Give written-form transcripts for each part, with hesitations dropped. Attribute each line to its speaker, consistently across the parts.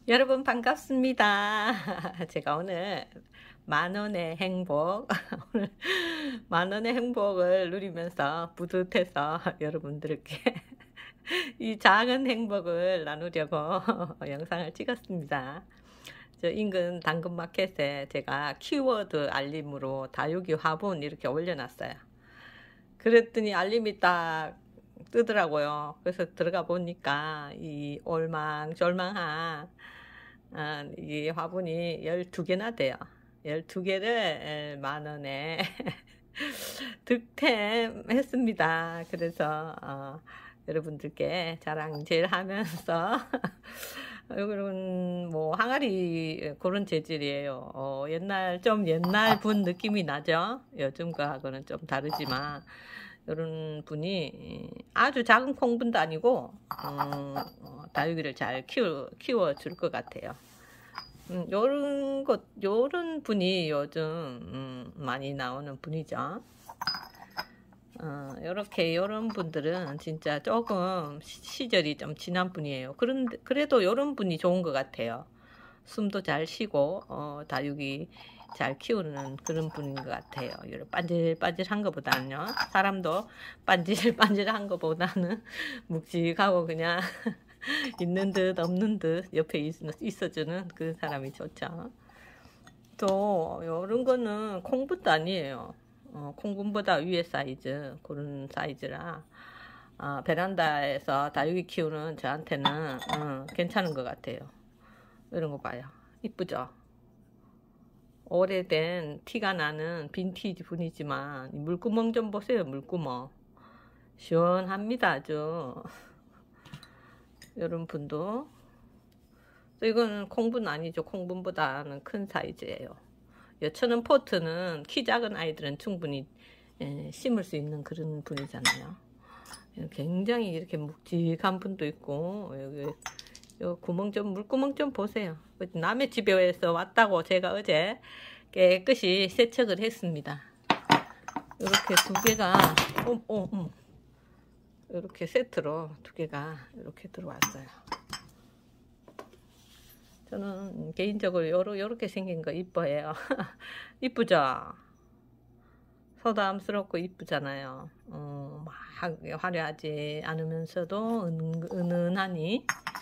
Speaker 1: 여러분 반갑습니다. 제가 오늘 만원의 행복, 오늘 만원의 행복을 누리면서 뿌듯해서 여러분들께 이 작은 행복을 나누려고 영상을 찍었습니다. 저 인근 당근마켓에 제가 키워드 알림으로 다육이 화분 이렇게 올려놨어요. 그랬더니 알림이 딱 뜨더라고요. 그래서 들어가 보니까 이 올망졸망한 이 화분이 12개나 돼요. 12개를 만원에 득템했습니다. 그래서 여러분들께 자랑질하면서 이거는 뭐 항아리 그런 재질이에요. 옛날 분 느낌이 나죠. 요즘 거하고는 좀 다르지만 이런 분이 아주 작은 콩분도 아니고 다육이를 잘 키워줄 것 같아요. 요런 분이 요즘 많이 나오는 분이죠. 요런 분들은 진짜 조금 시절이 좀 지난 분이에요. 그래도 요런 분이 좋은 것 같아요. 숨도 잘 쉬고 다육이 잘 키우는 그런 분인 것 같아요. 반질반질한 것보다는요. 사람도 반질반질한 것보다는 묵직하고 그냥 있는 듯 없는 듯 옆에 있어주는 그 사람이 좋죠. 또 요런 거는 콩분도 아니에요. 콩분보다 위에 사이즈, 그런 사이즈라 베란다에서 다육이 키우는 저한테는 괜찮은 것 같아요. 이런 거 봐요. 이쁘죠? 오래된 티가 나는 빈티지 분이지만 물구멍 좀 보세요. 물구멍 시원합니다. 아주 이런 분도. 또 이거는 콩분 아니죠. 콩분보다는 큰 사이즈예요. 여천은 포트는 키 작은 아이들은 충분히 심을 수 있는 그런 분이잖아요. 굉장히 이렇게 묵직한 분도 있고, 여기 요 물구멍 좀 보세요. 남의 집에서 왔다고 제가 어제 깨끗이 세척을 했습니다. 이렇게 두 개가 이렇게 세트로 두 개가 이렇게 들어왔어요. 저는 개인적으로 요렇게 생긴 거 이뻐해요. 이쁘죠? 소담스럽고 이쁘잖아요. 막 화려하지 않으면서도 은은하니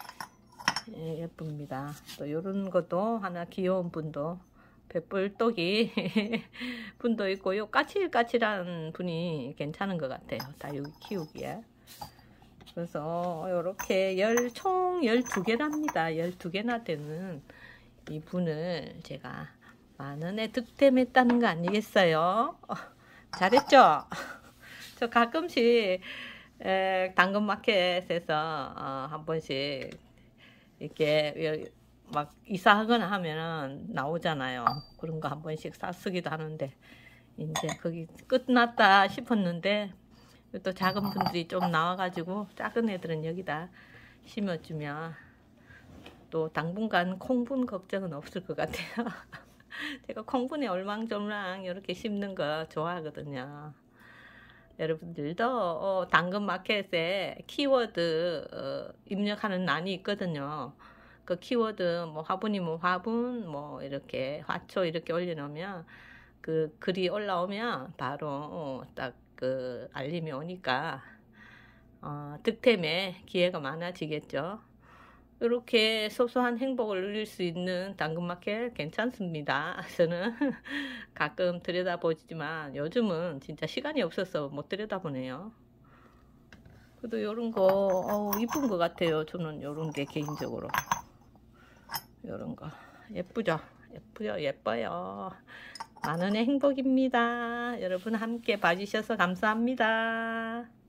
Speaker 1: 예쁩니다. 또 요런 것도 하나 귀여운 분도 배불떡이 분도 있고, 요 까칠까칠한 분이 괜찮은 것 같아요. 다육이 키우기에. 그래서 요렇게 총 12개랍니다. 12개나 되는 이 분을 제가 만원에 득템했다는 거 아니겠어요? 잘했죠? 저 가끔씩 당근마켓에서 한 번씩 이렇게 막 이사하거나 하면은 나오잖아요. 그런 거 한 번씩 쓰기도 하는데, 이제 거기 끝났다 싶었는데 또 작은 분들이 좀 나와가지고 작은 애들은 여기다 심어주면 또 당분간 콩분 걱정은 없을 것 같아요. 제가 콩분에 얼망졸망 이렇게 심는 거 좋아하거든요. 여러분들도 당근마켓에 키워드 입력하는欄이 있거든요. 그 키워드 뭐 화분이면 화분, 뭐 이렇게 화초 이렇게 올려놓으면 그 글이 올라오면 바로 딱 그 알림이 오니까 득템에 기회가 많아지겠죠. 이렇게 소소한 행복을 누릴 수 있는 당근마켓 괜찮습니다. 저는 가끔 들여다보지만 요즘은 진짜 시간이 없어서 못 들여다보네요. 그래도 요런 거 이쁜 것 같아요. 저는 요런 게 개인적으로 요런 거 예쁘죠? 예뻐요. 만원의 행복입니다. 여러분 함께 봐주셔서 감사합니다.